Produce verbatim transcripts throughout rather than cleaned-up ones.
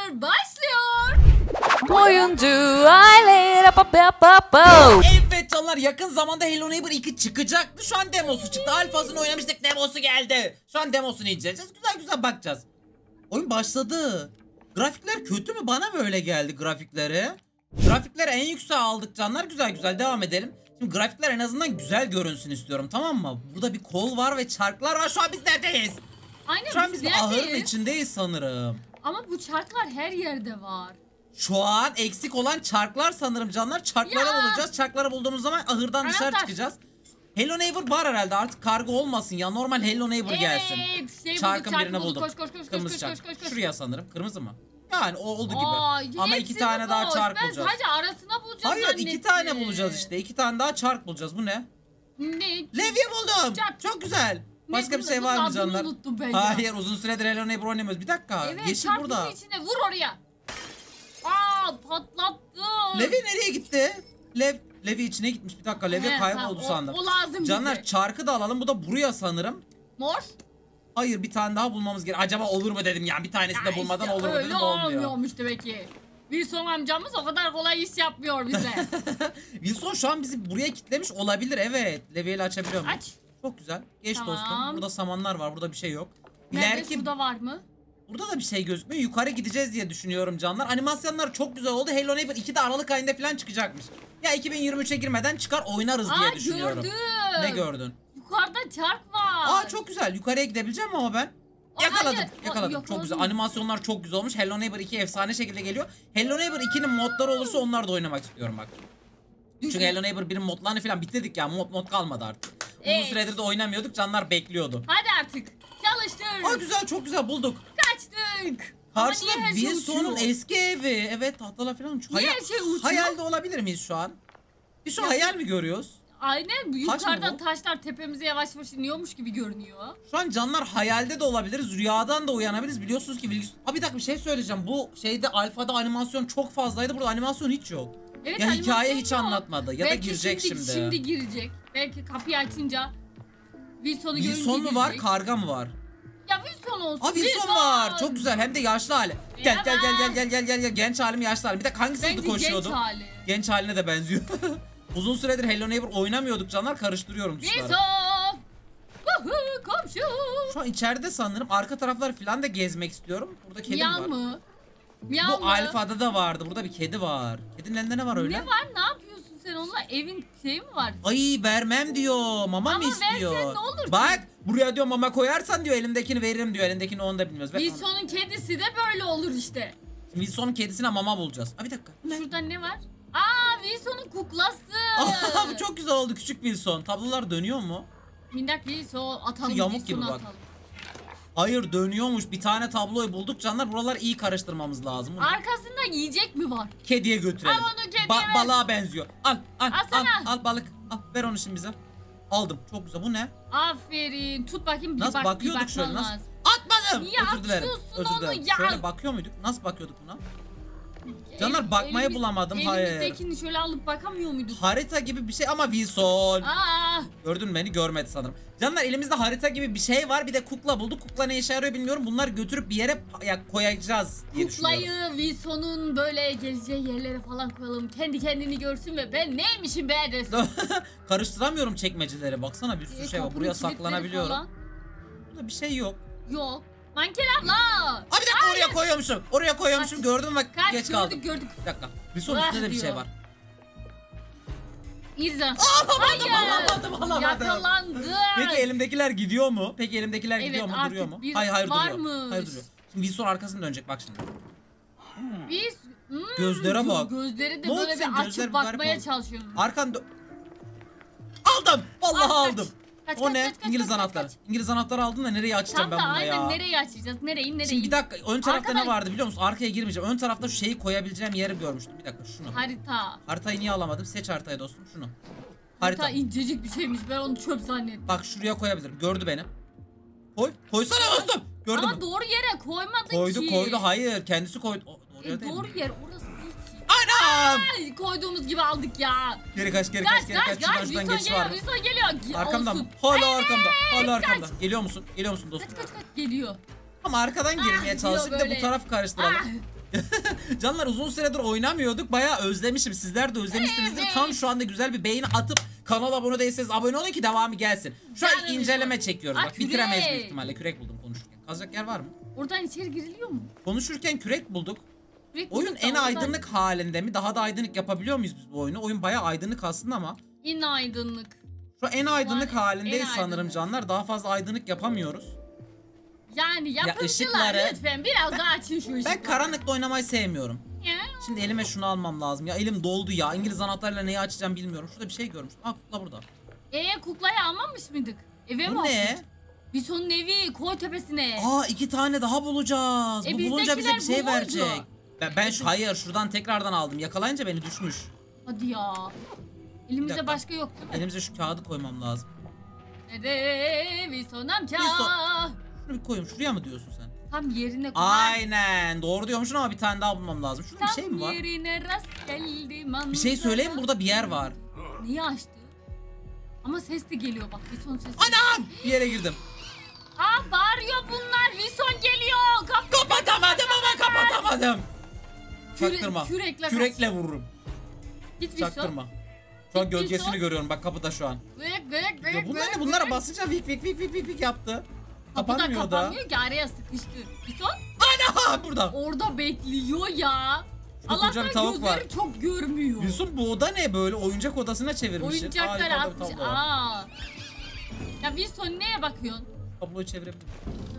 başlıyor. Oyuncu aile. Evet canlar, yakın zamanda Hello Neighbor iki çıkacaktı. Şu an demosu çıktı. Alfasını oynamıştık, demosu geldi. Şu an demosunu inceleyeceğiz. Güzel güzel bakacağız. Oyun başladı. Grafikler kötü mü? Bana mı öyle geldi grafikleri? Grafikleri en yükseğe aldık canlar. Güzel güzel devam edelim. Şimdi grafikler en azından güzel görünsün istiyorum, tamam mı? Burada bir kol var ve çarklar var. Şu an biz neredeyiz? Aynen, Şu an biz biz bir ahırın neredeyiz? içindeyiz sanırım. Ama bu çarklar her yerde var. Şu an eksik olan çarklar sanırım canlar. Çarkları Ya. bulacağız. Çarkları bulduğumuz zaman ahırdan Anahtar. dışarı çıkacağız. Hello Neighbor var herhalde, artık kargo olmasın ya. Normal Hello Neighbor Evet, gelsin. şey Çarkın bulduk, çarkı birini bulduk. buldum. Koş koş koş Kırmızı koş çark. koş koş koş. Şuraya sanırım. Kırmızı mı? Yani o oldu gibi. Aa, Ama hepsi iki tane mi daha boş? çark ben bulacağız. sadece arasına bulacağız Hayır, zannettim. iki tane bulacağız işte. İki tane daha çark bulacağız. Bu ne? Ne? Levye buldum. Çark. Çok güzel. Başka Ne bir şey buldun? var mı Adını canlar? unuttum ben ya. Hayır, uzun süredir Hello Neighbor oynamıyoruz. Bir dakika. Evet, Yeşil çarpın burada. içine vur oraya. Aa, patlattı. Levi nereye gitti? Lev, Levi içine gitmiş. Bir dakika, Levi He, kayboldu tamam, o- sandım. O lazım Canlar, bize. çarkı da alalım. Bu da buraya sanırım. Mor. Hayır, bir tane daha bulmamız gerek. Acaba olur mu dedim ya. Bir tanesini de Ya bulmadan işte olur mu öyle dedim, olmuyor. olmuyormuş demek ki. Wilson amcamız o kadar kolay iş yapmıyor bize. Wilson şu an bizi buraya kilitlemiş olabilir, evet. Levi ile açabiliyor muyum? Aç. Çok güzel. Geç Tamam. dostum. Burada samanlar var. Burada bir şey yok. Nerede, İleriki şurada var mı? burada da bir şey gözükmüyor. Yukarı gideceğiz diye düşünüyorum canlar. Animasyonlar çok güzel oldu. Hello Neighbor iki de Aralık ayında falan çıkacakmış. Ya iki bin yirmi üçe girmeden çıkar oynarız diye Aa, düşünüyorum. gördüm. Ne gördün? Yukarıda çark var. Aa, çok güzel. Yukarıya gidebileceğim ama ben. Aa, Yakaladım. hayır. Yakaladım. Aa, Çok güzel. yakaladım. Animasyonlar çok güzel olmuş. Hello Neighbor iki efsane şekilde geliyor. Hello Neighbor ikinin modları olursa onlar da oynamak istiyorum bak. Çünkü Hello Neighbor birin modlarını falan bitirdik ya. Mod mod kalmadı artık. Uzun Evet. süredir de oynamıyorduk. Canlar bekliyordu. Hadi artık. Çalıştır. Aa, güzel, çok güzel bulduk. Kaçtık. Ama Karşıda niye her şey Wilson'un uçuyor? eski evi. Evet, tahtalar falan uçuyor. Niye Hayal- her şey uçuyor? Hayalde olabilir miyiz şu an? Biz şu Ya- hayal mi görüyoruz? Aynen, mı yukarıdan bu? taşlar tepemize yavaş yavaş iniyormuş gibi görünüyor. Şu an canlar hayalde de olabiliriz, rüyadan da uyanabiliriz. Biliyorsunuz ki bilgis... Aa, bir dakika, bir şey söyleyeceğim. Bu şeyde alfada animasyon çok fazlaydı. Burada animasyon hiç yok. Evet, Ya animasyon hikaye hiç yok. anlatmadı. Ya da Belki girecek şimdi. şimdi. Şimdi girecek. Belki kapıyı açınca Wilson'u görünce Wilson mu var, girecek. karga mı var? Ya Wilson olsun. Aa, Wilson var. Çok güzel. Hem de yaşlı hali. Gel gel gel gel gel gel gel gel. Genç halim, yaşlı halim. Bir de hangisi hızlı Bence koşuyordu? genç hali. Genç haline de benziyor. Uzun süredir Hello Neighbor oynamıyorduk canlar, karıştırıyorum tuşları. Wilson. Vuhu, komşu. Şu an içeride sanırım, arka taraflar falan da gezmek istiyorum. Burada kedim Miyav var. mı? Miyav Bu mı? alfada da vardı. Burada bir kedi var. Kedinin elinde ne var öyle? Ne var? Ne yapıyorsun sen onunla? Evin şeyi mi var? Ay, vermem diyor. Mama Ama mı istiyor? versen ne olur ki? Bak, buraya diyor mama koyarsan diyor elimdekini veririm diyor. Elindekini onu da bilmiyoruz. Ver- Wilson'un kedisi de böyle olur işte. Wilson'un kedisine mama bulacağız. Aa, bir dakika. Şurada ne var? Aa, Wilson'un kuklası. Aa, bu çok güzel oldu, küçük Wilson. Tablolar dönüyor mu? Minnak Wilson atalım. Şu yamuk Wilson'u gibi bak. atalım. Hayır, dönüyormuş. Bir tane tabloyu bulduk canlar. Buraları iyi karıştırmamız lazım. Bunu Arkasında yiyecek mi var? kediye götürelim. Al onu kediye Ba- ver. balığa benziyor. Al al al, Alsana. al balık. Al, ver onu şimdi bize. Aldım. Çok güzel. Bu ne? Aferin. Tut bakayım bir Nasıl bak. bakıyorduk bir şöyle? bakman Nasıl? lazım. Atmadım. Niye Özür dilerim. atıyorsun Özür onu dilerim. ya? Şöyle bakıyor muyduk? Nasıl bakıyorduk buna? Canlar, El- bakmayı elimiz- bulamadım. Hayır. Elimizdekini şöyle alıp bakamıyor muyduk? Harita gibi bir şey ama Wilson. Aa, Gördün mü, beni görmedi sanırım. Canlar, elimizde harita gibi bir şey var. Bir de kukla bulduk. Kukla ne işe yarıyor bilmiyorum. Bunları götürüp bir yere ya, koyacağız diye düşünüyorum. kuklayı Wilson'un böyle gezeceği yerlere falan koyalım. Kendi kendini görsün ve ben neymişim be desin. Karıştıramıyorum çekmeceleri. Baksana, bir sürü E, şey var. kapının Buraya kilitleri saklanabiliyorum. falan. Burada bir şey yok. Yok. Manken abla. Aa, bir dakika, oraya koyuyormuşum. Oraya koyuyormuşum. Kaç. Gördün mü? Kaç Geç gördük kaldım. gördük. Bir dakika. Bir son Ah üstünde de bir şey diyor. var. İrza. Alamadım, alamadım, alamadım. Yakalandı. Peki elimdekiler gidiyor mu? Peki elimdekiler Evet, gidiyor mu? artık Duruyor mu? bir Hayır hayır duruyor. varmış. Hayır duruyor. Şimdi Wilson arkasını dönecek bak şimdi. Biz hmm, Gözlere gö- bak. Gözleri de Ne oldu böyle senin bir gözler açıp bir garip bakmaya oldu. çalışıyorum. Arkan dö- Aldım. Vallahi Al, kaç. aldım. Kaç, O kaç, ne? kaç, kaç, İngiliz kaç, kaç, anahtarı. kaç. İngiliz anahtarı aldım da nereye açacağım Tam ben da bunu aynen ya? nereye açacağız? Nereyi nereyi? Şimdi bir dakika, ön tarafta Arkada- ne vardı biliyor musun? Arkaya girmeyeceğim. Ön tarafta şu şeyi koyabileceğim yeri görmüştüm. Bir dakika, şunu. Harita. Haritayı niye alamadım? Seç haritayı dostum, şunu. Harita Harita. incecik bir şeymiş. Ben onu çöp zannettim. Bak, şuraya koyabilirim. Gördü beni. Koy. Koysana dostum. Gördü Ama mü? doğru yere koymadın Koydu ki. koydu. Hayır, kendisi koydu. O, doğru E, yer değil mi? doğru yer orası değil ki. Anam! Ay, koyduğumuz gibi aldık ya. Geri kaç, geri Kaç kaç, geri kaç kaç. Şuradan kaç. şuradan Wilson geçiş geliyor var mı? Wilson geliyor. Gi- Arkamda mı? olsun. Hala arkamda. Hala kaç. arkamda. Geliyor musun? Geliyor musun dostum? Kaç kaç kaç geliyor. Ama arkadan girmeye Ah, çalıştık. Bir de böyle. bu tarafı karıştıralım. Ah. Canlar uzun süredir oynamıyorduk. Bayağı özlemişim. Sizler de özlemişsinizdir. Evet. Tam şu anda güzel bir beğeni atıp kanala abone değilseniz abone olun ki devamı gelsin. Şu an Canım inceleme benim. çekiyoruz. Aa, Bak bitiremeyiz kürek. büyük ihtimalle. Kürek buldum konuşurken. Kazacak yer var mı? Oradan içeri giriliyor mu? Konuşurken kürek bulduk. Direkt Oyun bulduk da en oradan- aydınlık halinde mi? Daha da aydınlık yapabiliyor muyuz biz bu oyunu? Oyun bayağı aydınlık aslında ama. Yine aydınlık. Şu an en aydınlık Yani halindeyiz en sanırım aydınlık. canlar. Daha fazla aydınlık yapamıyoruz. Yani yapımcılar ışıkları- lütfen biraz daha açın şu ışıkları. Ben karanlıkta oynamayı sevmiyorum. Ya. Şimdi elime şunu almam lazım. Ya elim doldu ya. İngiliz anahtarıyla neyi açacağım bilmiyorum. Şurada bir şey görmüştüm. Ha kukla burada. Ee kuklayı almamış mıydık? Eve mi Bu ne? almıştık? Biz onun evi koy tepesine. Aa iki tane daha bulacağız. E, Bu bulunca bize bir bizdekiler şey bu muydu? verecek. Ben, ben şu, hayır şuradan tekrardan aldım. Yakalayınca beni düşmüş. Hadi ya. Bir Elimizde dakika. başka yok değil mi? Elimize şu kağıdı koymam lazım. Nerede bir son amca? Wilson. Şunu bir koyayım. Şuraya mı diyorsun sen? Tam yerine koy. Aynen. Doğru diyormuşsun ama bir tane daha bulmam lazım. Şurada bir Tam şey mi var? yerine rast geldim Bir şey söyleyeyim mi? Burada bir yer var. Niye açtı? Ama ses de geliyor bak. Bir son ses. Anam! Bir yere girdim. Aa bağırıyor bunlar. Wilson geliyor. Kap Kapatamadım ama kapatamadım. Küre- Çaktırma. kürekle Kürekle vururum. Git Wilson. Çaktırma. Şu an Git gölgesini Wilson. görüyorum bak kapıda şu an. Gık gık gık Ya bunlar gık ne? Bunlara gık. basınca vik vik vik vik vik vik yaptı. Kapı da Kapanmıyor da. kapanmıyor ki araya sıkıştı. Wilson Ana burada. orada bekliyor ya. Şurada koca bir tavuk gözleri var. çok görmüyor. Yusuf bu oda ne böyle? Oyuncak odasına çevirmişsin. Oyuncaklar Aa, yukarıda bir atmış. tablo var. Aa. Ya Wilson neye bakıyorsun? Tabloyu çevirebilirim.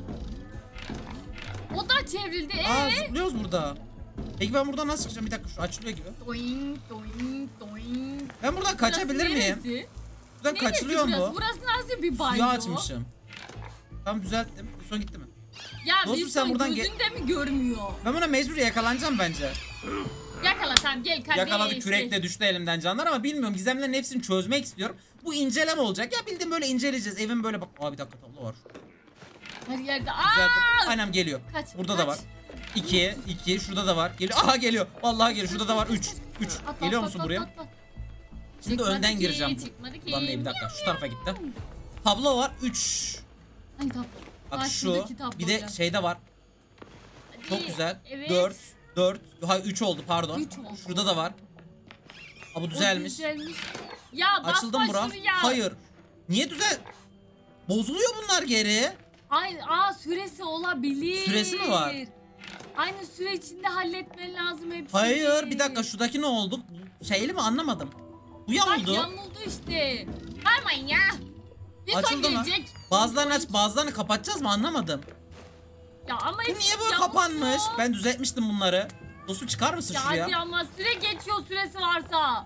O da çevrildi. Aa Ee? zıplıyoruz burada. Peki ben buradan nasıl çıkacağım? Bir dakika şu açılıyor gibi. Doing doing doing. Ben buradan kaçabilir Burası miyim? neresi? Buradan Neresi kaçılıyor burası? mu? Burası nasıl bir banyo? Suyu açmışım. Tamam düzelttim. Son gitti mi? Ya Dostum, Wilson sen buradan ge- gözünde mi görmüyor? Ben buna mecbur yakalanacağım bence. Yakala tamam gel kardeş. Yakaladı kürek de düştü elimden canlar ama bilmiyorum gizemlerin hepsini çözmek istiyorum. Bu inceleme olacak ya bildiğin böyle inceleyeceğiz. Evin böyle bak. Aa bir dakika tablo var. Her yerde. Düzelttim. Aa! Annem geliyor. Kaç, Burada kaç. da var. iki, iki, şurada da var. Geliyor. Aha geliyor. Vallahi geliyor. Şurada da var. üç, üç. At, Geliyor at, musun at, buraya? at, at. Şimdi Çıkmadı önden ki, gireceğim. çıkmadı ki. Ulan değil bir dakika. Şu tarafa gitti. Tablo var. üç. Hangi tablo? Bak Aa, şu. şuradaki tablo Bir de ya. şeyde var. Hadi. Çok güzel. Evet. dört, dört. Hayır üç oldu pardon. Üç oldu. Şurada da var. Aa bu O düzelmiş. düzelmiş. Ya Açıldı basma mı bura? şuraya. Hayır. Niye düzel? Bozuluyor bunlar geri. Ay, aa süresi olabilir. Süresi mi var? Aynı süre içinde halletmen lazım hepsini. Hayır bir dakika şuradaki ne oldu? Şeyli mi anlamadım. Bu Bak yamuldu. yamuldu işte. Parmayın ya. Bir son Açıldı mı? gelecek. Bazılarını aç bazılarını kapatacağız mı anlamadım. Ya ama Bu hepsi niye böyle yamuldu. kapanmış? Ben düzeltmiştim bunları. Dostum çıkar mısın Ya şuraya? hadi ama süre geçiyor süresi varsa.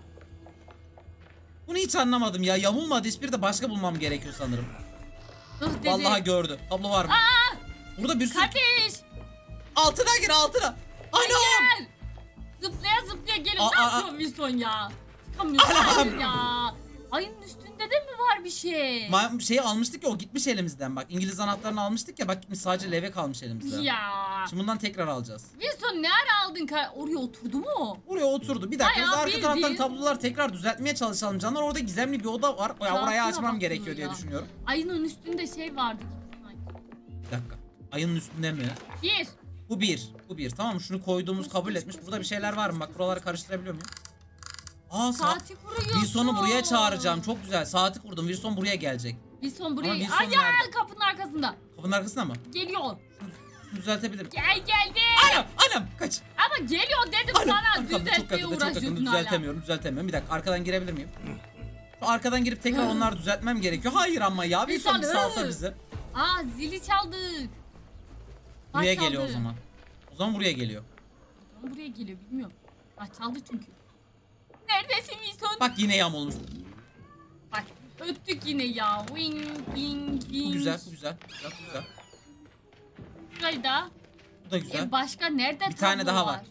Bunu hiç anlamadım ya. Yamulmadı. Hiçbiri de başka bulmam gerekiyor sanırım. Ih dedi. Vallahi gördü. Tablo var mı? Aa, Burada bir sürü... kardeş. Altına gir altına. Anam! Gel. Zıplaya zıplaya gelin. Aa, Ne aa, yapıyorsun Wilson ya? Çıkamıyorsun Anam! hayır ya. Ayın üstünde de mi var bir şey? Ma şeyi almıştık ya o gitmiş elimizden bak. İngiliz anahtarını almıştık ya bak gitmiş sadece leve kalmış elimizde. Ya. Şimdi bundan tekrar alacağız. Wilson ne ara aldın? ka- Oraya oturdu mu? Oraya oturdu. Bir dakika biz Bayağı arka taraftan bildiğin- tablolar tekrar düzeltmeye çalışalım canlar. Orada gizemli bir oda var. Ya oraya Rahatına açmam bakıyor gerekiyor diye ya. düşünüyorum. Ayının üstünde şey vardı gibi sanki. Bir dakika. Ayının üstünde mi? Bir. Bu bir. Bu bir. Tamam mı? Şunu koyduğumuz kabul etmiş. Burada bir şeyler var mı? Bak buraları karıştırabiliyor muyum? Aa sa Saati kuruyorsun. Wilson'u buraya çağıracağım. Çok güzel. Saati kurdum. Wilson buraya gelecek. Wilson buraya. Ama Wilson Ay ya nerede? kapının arkasında. Kapının arkasında mı? Geliyor. Şunu düzeltebilirim. Gel geldi. Anam! Anam! Kaç! Ama geliyor dedim Anam! sana. Anam, kapı çok Düzeltmeye yakında, çok yakında. uğraşıyorsun hala. Düzeltemiyorum, düzeltemiyorum. Bir dakika arkadan girebilir miyim? Şu arkadan girip tekrar onları düzeltmem gerekiyor. Hayır ama ya. Wilson bir Wilson, salsa hı. bizi. Aa zili çaldık. Buraya Kaç geliyor o çaldı? zaman. O zaman buraya geliyor. O zaman buraya geliyor bilmiyorum. Aa çaldı çünkü. Neredesin Wilson? Bak yine yamulmuş. Bak öptük yine ya. Wing wing wing. Bu güzel, bu güzel. Bu güzel, bu güzel. Şurayı da. Bu da güzel. E, başka nerede Bir tane tablo daha var.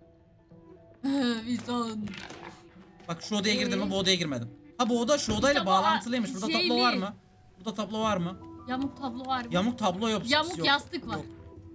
Wilson. Bak şu odaya girdim mi Ee? bu odaya girmedim. Ha bu oda şu odayla İşte bu, bağlantılıymış. Burada tablo şeyli. var mı? Burada tablo var mı? Yamuk tablo var mı? Yamuk tablo yok. Yamuk yok. yastık var. Yok.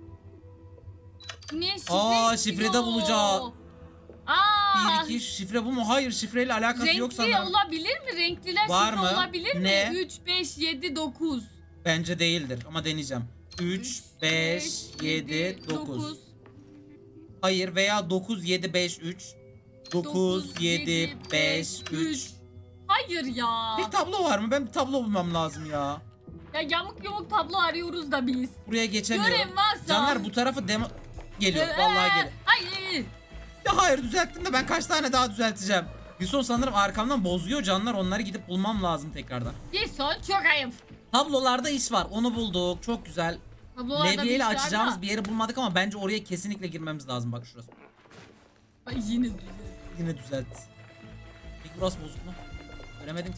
Ne şifre Aa, istiyor? şifre de bulacağız. Aa, Bir iki şifre bu mu? Hayır şifreyle alakası renkli yok sanırım. olabilir mi? Renkliler Var şifre mı? olabilir Ne? mi? üç, beş, yedi, dokuz. Bence değildir ama deneyeceğim. üç, beş, yedi, dokuz. Hayır veya dokuz yedi beş üç. dokuz yedi beş üç. Hayır ya. Bir tablo var mı? Ben bir tablo bulmam lazım ya. Ya yamuk yumuk tablo arıyoruz da biz. Buraya geçemiyorum. Görev varsa. Canlar bu tarafı demo... Geliyor. Ee, Vallahi geliyor. Hayır. Ya hayır düzelttim de ben kaç tane daha düzelteceğim. Wilson sanırım arkamdan bozuyor canlar. Onları gidip bulmam lazım tekrardan. Bir son çok ayıp. Tablolarda iş var. Onu bulduk. Çok güzel. Tablolarda bir Levyeyle iş var açacağımız da. bir yeri bulmadık ama bence oraya kesinlikle girmemiz lazım. Bak şurası. Ay, yine düzelt. Yine düzelt. Peki burası bozuk mu? Göremedim ki.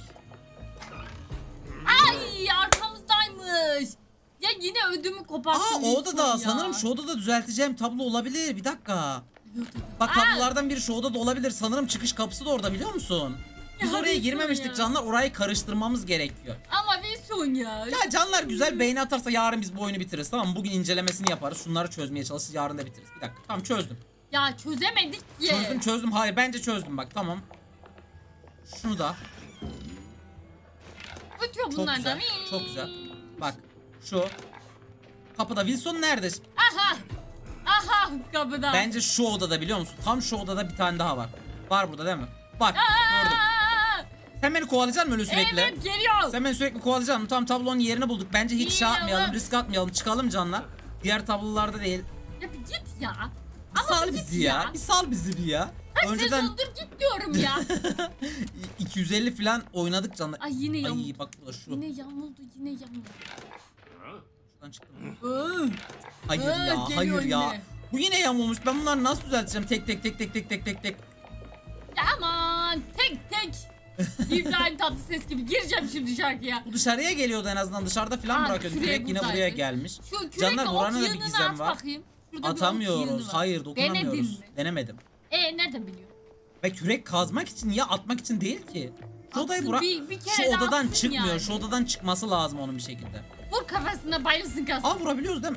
Ay arkamızdaymış. Ya yine ödümü koparttın. Aa o Wilson odada ya. sanırım şu odada düzelteceğim tablo olabilir. Bir dakika. Evet, evet. Bak Aa, tablolardan biri şu odada olabilir. Sanırım çıkış kapısı da orada biliyor musun? Biz Ya oraya Wilson girmemiştik ya. canlar. Orayı karıştırmamız gerekiyor. Ama Wilson ya. Ya canlar güzel beğeni atarsa yarın biz bu oyunu bitiririz tamam mı? Bugün incelemesini yaparız. Şunları çözmeye çalışırız. Yarın da bitiririz. Bir dakika. Tamam çözdüm. Ya çözemedik ki. Çözdüm çözdüm. Hayır bence çözdüm bak tamam. Şunu da. Ötüyor Çok bunlardan. güzel. Çok güzel. Bak şu. Kapıda Wilson nerede? Aha. Aha kapıda. Bence şu odada biliyor musun? Tam şu odada bir tane daha var. Var burada değil mi? Bak gördüm. Aa, Sen beni kovalayacaksın mı öyle sürekli? evet geliyor. Sen beni sürekli kovalayacaksın mı? Tam tablonun yerini bulduk. Bence hiç şey İyi yapmayalım, oğlum. risk atmayalım. Çıkalım canlar. Diğer tablolarda değil. Ya bir git ya. Bir Ama sal bir bizi git ya. ya. Bir sal bizi bir ya. Kaç Önceden sezondur git diyorum ya. iki yüz elli falan oynadık canlar. Ay yine yamuldu. Ay bak burada şu. Yine yamuldu yine yamuldu. Şuradan çıktım. Iı, Hayır Ee, ya, geliyor hayır ya. yine. Bu yine yamulmuş. Ben bunları nasıl düzelteceğim? Tek tek tek tek tek tek tek tek. Ya aman tek tek. İbrahim Tatlıses gibi gireceğim şimdi şarkıya. Bu dışarıya geliyordu en azından. Dışarıda falan Ha, bırakıyordu. kürek Kürek yine buraya buradaydı. gelmiş. Şu kürekle Canlar ok buranın da bir yığınını gizem at var. bakayım. Şurada bir ok Atamıyoruz. yığını var. Hayır dokunamıyoruz. Denedin mi? Denemedim. E nereden biliyorsun? Ve kürek kazmak için ya atmak için değil ki. Şu odayı Atsın, bırak. bir- bir kere Şu de odadan atsın çıkmıyor. yani. Şu odadan çıkması lazım onun bir şekilde. Vur kafasına bayılsın kalsın. Aa vurabiliyoruz değil mi?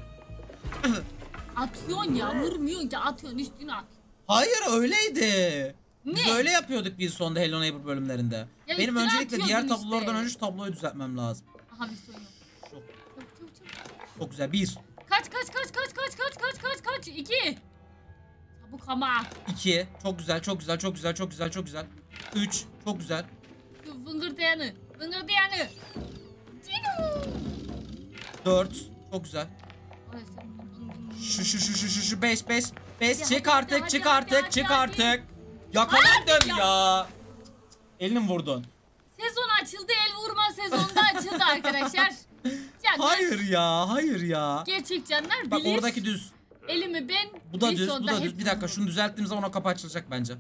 Atıyorsun ya vurmuyorsun ki atıyorsun üstüne at. Hayır öyleydi. Biz Ne? öyle yapıyorduk biz sonda Hello Neighbor bölümlerinde. Ya Benim üstüne öncelikle diğer atıyordun tablolardan işte. önce şu tabloyu düzeltmem lazım. Aha bir sorun yok. Çok, Çabuk, çabuk, çabuk. çok güzel. Bir. Kaç kaç kaç kaç kaç kaç kaç kaç kaç iki. Çabuk ama. iki. Çok güzel, çok güzel, çok güzel, çok güzel, çok güzel. Üç. Çok güzel. Şu fıngırdayanı. Fıngırdayanı. Cino. Dört. Çok güzel. Ay sen- Şu şu şu şu şu şu beş beş. Beş Hadi, çık hadi, artık, hadi, çık hadi, artık, hadi, çık hadi. artık. Yakalandım Hadi ya. Elini mi vurdun? Sezon açıldı el vurma sezonda açıldı arkadaşlar. Canlar, Hayır ya, hayır ya. gerçek canlar Bak bilir. oradaki düz. Elimi ben Bu da bir düz, bu sonda da hep düz. Bir dakika şunu düzelttiğim zaman o kapı açılacak bence.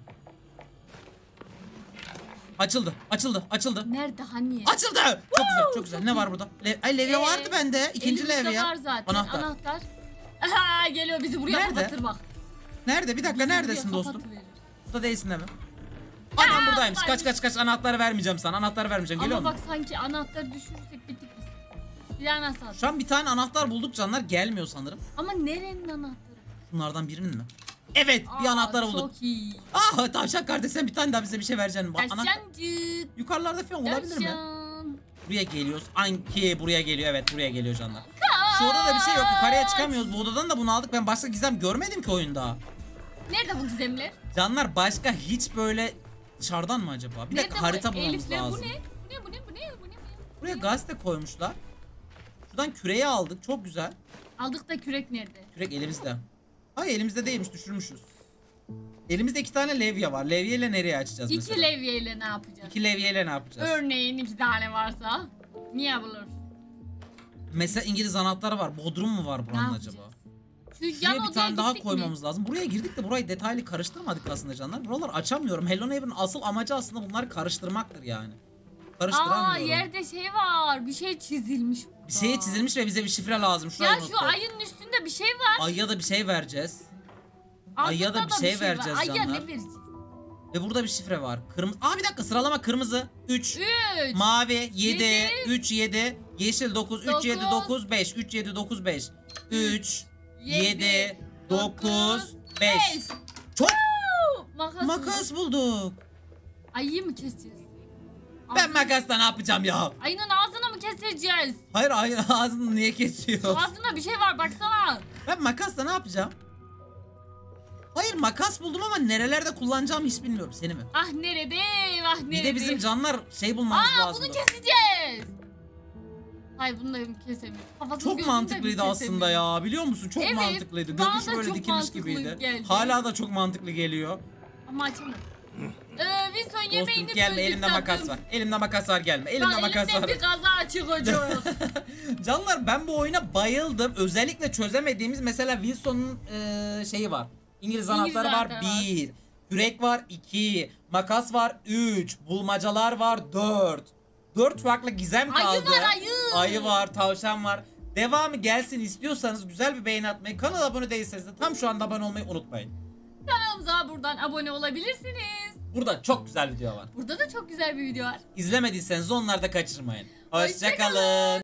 Açıldı, açıldı, açıldı. Nerede hani? Açıldı. Çok güzel, çok güzel. Ne var burada? Le Ay levye Ee, vardı bende. İkinci Elimizde levye. var zaten Anahtar. anahtar. Aha, geliyor bizi buraya Nerede? kapatır bak. Nerede? Bir dakika Bizi neredesin buraya dostum? kapatıverir. Burada değilsin değil mi? Anam buradaymış. var. Kaç kaç kaç anahtarı vermeyeceğim sana. Anahtarı vermeyeceğim. Geliyor Ama musun? bak sanki anahtarı düşürürsek bittik biz. Bir daha nasıl at? Şu an bir tane anahtar bulduk canlar. Gelmiyor sanırım. Ama nerenin anahtarı? Bunlardan birinin mi? Evet, bir Aa, anahtar bulduk. Çok iyi. Ah tavşan kardeş sen bir tane daha bize bir şey vereceksin. Bak, anahtar- Taşyancık. Yukarılarda falan olabilir mi? Taşyan. Buraya geliyoruz. Anki buraya geliyor. Evet buraya geliyor canlar. Şu odada bir şey yok. Yukarıya çıkamıyoruz. Bu odadan da bunu aldık. Ben başka gizem görmedim ki oyunda. Nerede bu gizemler? Canlar başka hiç böyle dışarıdan mı acaba? Bir dakika Nerede harita bu bulmamız elifler? lazım. Bu ne? Bu ne? Bu ne? Bu ne? Bu ne? Buraya gazete koymuşlar. Şuradan küreği aldık. Çok güzel. Aldık da kürek nerede? Kürek elimizde. Hayır elimizde değilmiş. Düşürmüşüz. Elimizde iki tane levye var. Levyeyle nereye açacağız İki mesela? levyeyle ne yapacağız? İki levyeyle ne yapacağız? Örneğin iki tane varsa. Niye bulur? Mesela İngiliz anahtarı var. Bodrum mu var Ne buranın yapacağız? acaba? Şu yan Şuraya bir odaya tane daha gittik koymamız mi? lazım. Buraya girdik de burayı detaylı karıştırmadık aslında canlar. Buraları açamıyorum. Hello Neighbor'ın asıl amacı aslında bunları karıştırmaktır yani. Aa Karıştıramıyorum. yerde şey var. Bir şey çizilmiş. Bir şey çizilmiş ve bize bir şifre lazım. Şurayı Ya şu unuttum. ayın üstünde bir şey var. Ayya da bir şey vereceğiz. Altında Ayya da bir şey vereceğiz var. Ayya canlar. ne vereceğiz? Ve burada bir şifre var. Kırmızı. Aa bir dakika sıralama kırmızı. üç. Üç. Mavi yedi. Yedi. üç yedi. Yeşil dokuz. üç yedi Dokuz. dokuz beş. üç yedi dokuz beş. üç Yedi, yedi dokuz beş. Çok Makas. makas bulduk. Ayıyı mı keseceğiz? Ben Ağzını- makasla ne yapacağım ya? Ayının ağzını mı keseceğiz? Hayır hayır ağzını niye kesiyor? Ağzında bir şey var baksana. Ben makasla ne yapacağım? güzel makas buldum ama nerelerde kullanacağımı hiç bilmiyorum. Seni mi? Ah nerede? Ah nerede? Bir de bizim canlar şey bulmamız Aa, lazım. bunu keseceğiz. Hayır bunu da kesemiyoruz. Kafasını Çok gözünü de mantıklıydı bir aslında ya. Biliyor musun? Çok Evet, mantıklıydı. bana Görünüş da böyle çok dikilmiş mantıklı gibiydi. geldi. Hala da çok mantıklı geliyor. Ama açalım. Ee, Wilson yemeğini Dostum gelme, elimde makas var. Elimde makas var, gelme. Elimde makas var. bir kaza çıkacak. Canlar, ben bu oyuna bayıldım. Özellikle çözemediğimiz mesela Wilson'un e, şeyi var. İngiliz anahtarı var anahtarı bir. Kürek var iki. Makas var üç. Bulmacalar var dört. dört farklı gizem Ayı kaldı. var, ayı. Ayı var, tavşan var. Devamı gelsin istiyorsanız güzel bir beğeni atmayı, kanala abone değilseniz de tam şu anda abone olmayı unutmayın. Kanalımıza buradan abone olabilirsiniz. Burada çok güzel video var. Burada da çok güzel bir video var. İzlemediyseniz onları da kaçırmayın. Hoşça Hoşçakalın.